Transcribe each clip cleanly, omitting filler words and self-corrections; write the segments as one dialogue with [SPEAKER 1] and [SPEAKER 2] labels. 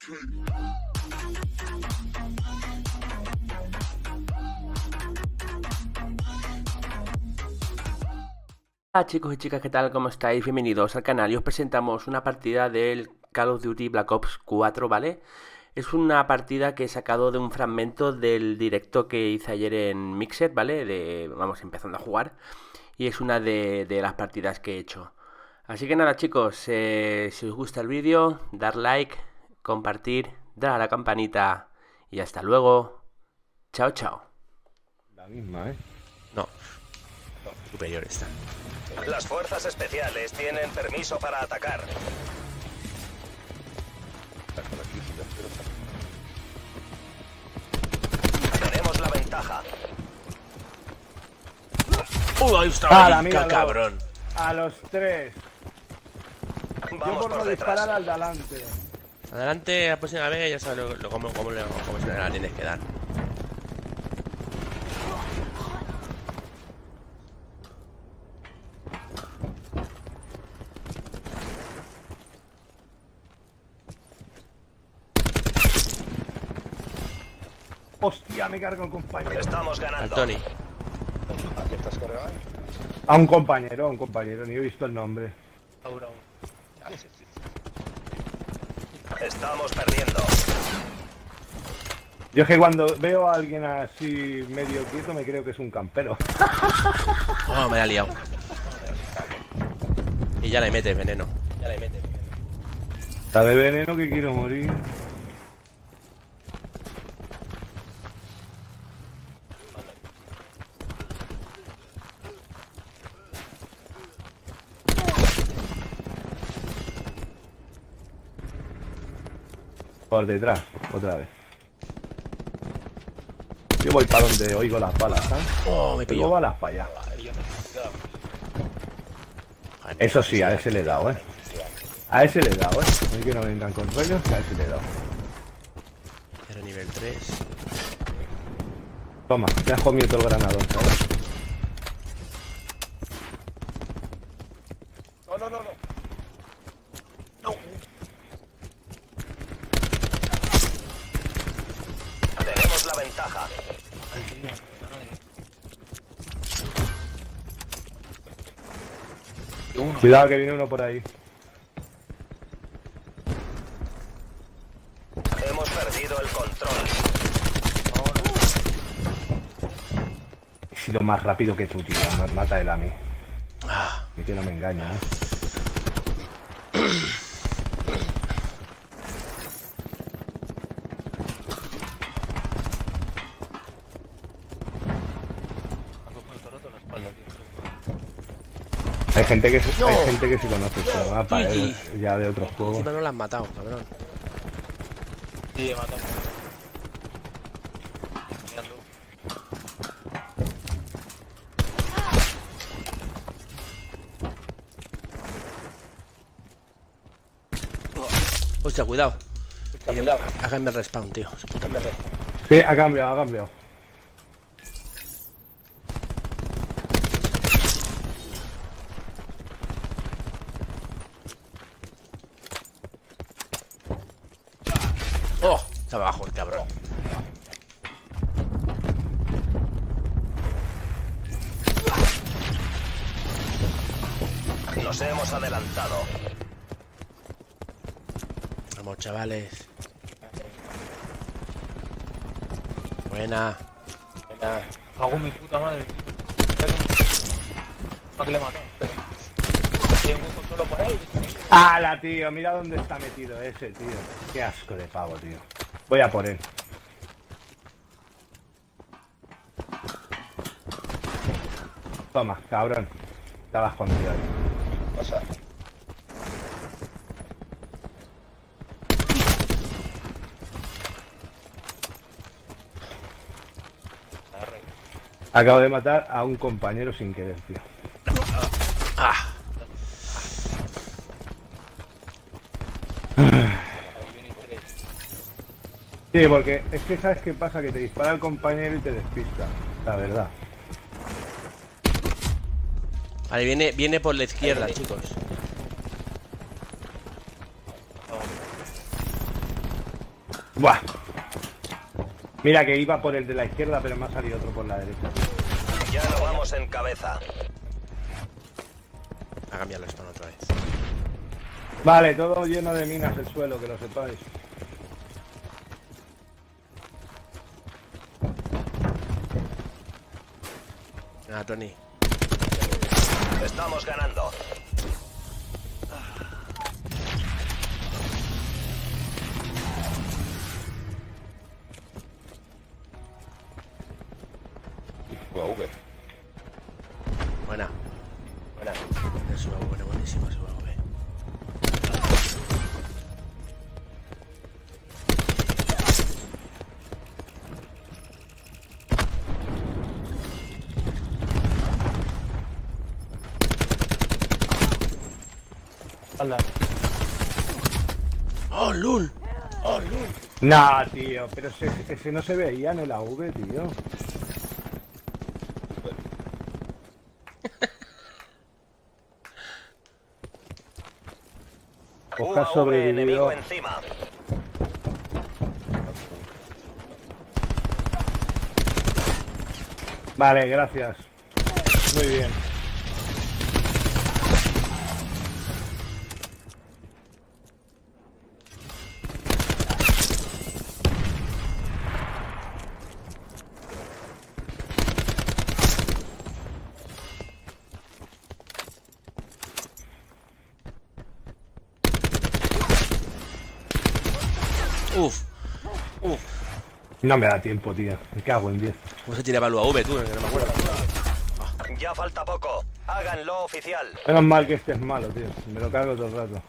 [SPEAKER 1] Hola chicos y chicas, ¿qué tal? ¿Cómo estáis? Bienvenidos al canal y os presentamos una partida del Call of Duty Black Ops 4, ¿vale? Es una partida que he sacado de un fragmento del directo que hice ayer en Mixer, ¿vale? Vamos empezando a jugar y es una de las partidas que he hecho. Así que nada chicos, si os gusta el vídeo, dar like, compartir, dar a la campanita y hasta luego. Chao, chao.
[SPEAKER 2] La misma, ¿eh?
[SPEAKER 3] No, superior está.
[SPEAKER 4] Las fuerzas especiales tienen permiso para atacar. Tenemos la ventaja.
[SPEAKER 3] Ahí está,
[SPEAKER 2] ¡Hala, míralo!
[SPEAKER 3] cabrón!
[SPEAKER 2] A los tres. Yo
[SPEAKER 4] Vamos
[SPEAKER 2] por no
[SPEAKER 4] por
[SPEAKER 2] disparar
[SPEAKER 4] detrás.
[SPEAKER 2] al de adelante.
[SPEAKER 3] Adelante, la próxima vez ya sabes cómo se la tienes que dar.
[SPEAKER 2] Hostia, me cargo el compañero.
[SPEAKER 4] Estamos
[SPEAKER 3] Al
[SPEAKER 4] ganando.
[SPEAKER 3] Tony.
[SPEAKER 4] ¿A qué estás cargado?
[SPEAKER 2] A un compañero, ni he visto el nombre.
[SPEAKER 4] Estamos perdiendo.
[SPEAKER 2] Yo es que cuando veo a alguien así medio quieto me creo que es un campero.
[SPEAKER 3] Oh, me la he liado. Y ya le metes veneno.
[SPEAKER 2] Está de veneno que quiero morir. Por detrás, otra vez. Yo voy para donde oigo las balas, ¿sabes?
[SPEAKER 3] Oh, me
[SPEAKER 2] Oigo
[SPEAKER 3] pilló.
[SPEAKER 2] balas para allá. Eso sí, a ese le he dado, A ese le he dado, No hay que no vengan con rollos, a ese le he dado.
[SPEAKER 3] Era nivel 3.
[SPEAKER 2] Toma, te has comido todo el granadón, ¿sabes?
[SPEAKER 4] Tenemos la ventaja.
[SPEAKER 2] Cuidado que viene uno por ahí.
[SPEAKER 4] Hemos perdido el control.
[SPEAKER 2] He sido más rápido que tú, tío. Mata él a mí. Y que no me engaña, Hay gente que se,
[SPEAKER 3] No.
[SPEAKER 2] hay gente que se conoce este mapa,
[SPEAKER 3] Gigi.
[SPEAKER 2] ya de otros juegos.
[SPEAKER 3] Encima no la has matado, cabrón.
[SPEAKER 5] Sí, he matado.
[SPEAKER 3] Hostia, cuidado. Háganme el respawn, tío.
[SPEAKER 2] Sí, ha cambiado.
[SPEAKER 3] Oh, está abajo el cabrón.
[SPEAKER 4] Nos hemos adelantado.
[SPEAKER 3] Vamos, chavales. Buena.
[SPEAKER 5] Hago mi puta madre. ¿Para qué le mato? Tiene un control por ahí.
[SPEAKER 2] ¡Hala, tío! Mira dónde está metido ese, tío. Qué asco de pavo, tío. Voy a por él. Toma, cabrón. Estaba escondido ahí.
[SPEAKER 4] Pasa.
[SPEAKER 2] Acabo de matar a un compañero sin querer, tío.
[SPEAKER 3] Ah.
[SPEAKER 2] Sí, porque es que sabes qué pasa, que te dispara el compañero y te despista, la verdad.
[SPEAKER 3] Vale, viene por la izquierda, chicos.
[SPEAKER 2] Buah. Mira que iba por el de la izquierda, pero me ha salido otro por la derecha.
[SPEAKER 4] Ya no vamos en cabeza.
[SPEAKER 3] A cambiar la spawn otra vez.
[SPEAKER 2] Vale, todo lleno de minas el suelo, que lo sepáis.
[SPEAKER 3] Venga, Tony.
[SPEAKER 4] Estamos ganando.
[SPEAKER 3] Buena. Buena. Eso va buena, buenísima, eso va bien.
[SPEAKER 5] Anda.
[SPEAKER 3] ¡Oh, Lul! ¡Oh, Lul!
[SPEAKER 2] Nah, tío, pero ese no se veía en el AV, tío. Oscar
[SPEAKER 4] UAV
[SPEAKER 2] sobrevivió.
[SPEAKER 4] enemigo encima.
[SPEAKER 2] Vale, gracias. Muy bien.
[SPEAKER 3] Uf. Uf.
[SPEAKER 2] No me da tiempo, tío. Me cago en 10.
[SPEAKER 3] ¿Cómo se tiraba el UAV, tú? Que no me acuerdo.
[SPEAKER 4] Ya falta poco. Háganlo oficial.
[SPEAKER 2] Menos mal que este es malo, tío. Me lo cargo todo el rato.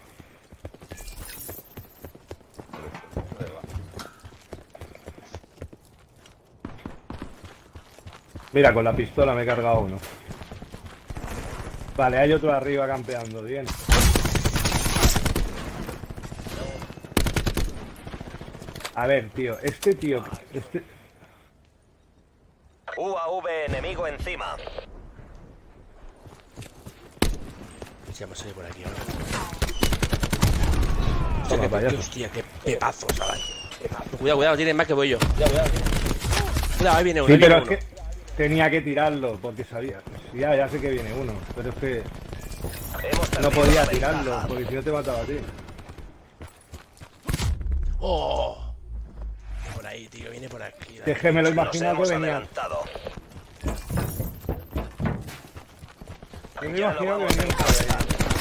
[SPEAKER 2] Mira, con la pistola me he cargado uno. Vale, hay otro arriba campeando. Bien. A ver, tío. Este tío...
[SPEAKER 4] UAV enemigo encima.
[SPEAKER 3] Ya me salido por aquí ahora.
[SPEAKER 2] Toma, payaso.
[SPEAKER 3] Hostia, qué pedazo, chaval. Cuidado, cuidado, tienen más que voy yo. Cuidado, ahí viene uno.
[SPEAKER 2] Sí,
[SPEAKER 3] ahí
[SPEAKER 2] pero
[SPEAKER 3] viene
[SPEAKER 2] es
[SPEAKER 3] uno.
[SPEAKER 2] que tenía que tirarlo porque sabía. Ya sé que viene uno, pero es que
[SPEAKER 4] Hemos
[SPEAKER 2] no
[SPEAKER 4] perdido
[SPEAKER 2] podía
[SPEAKER 4] la
[SPEAKER 2] tirarlo
[SPEAKER 4] ventaja.
[SPEAKER 2] porque si no te mataba a ti.
[SPEAKER 3] ¡Oh! Por ahí, tío, viene por aquí.
[SPEAKER 2] Es que me lo
[SPEAKER 4] Nos
[SPEAKER 2] imaginaba que
[SPEAKER 4] hemos
[SPEAKER 2] venía.
[SPEAKER 4] adelantado.
[SPEAKER 2] Me lo
[SPEAKER 4] Ya no
[SPEAKER 2] imaginaba que
[SPEAKER 4] vamos en
[SPEAKER 2] venía.
[SPEAKER 4] cabeza.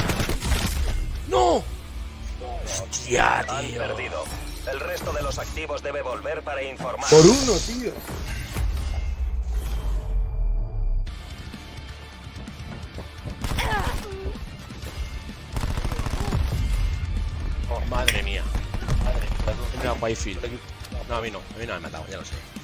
[SPEAKER 3] ¡No! ¡Hostia,
[SPEAKER 4] Han
[SPEAKER 3] tío!
[SPEAKER 4] perdido. El resto de los activos debe volver para informar.
[SPEAKER 2] Por uno, tío.
[SPEAKER 3] Oh, madre mía. Madre mía. Wifi. No, a mí no me han matado, ya lo sé.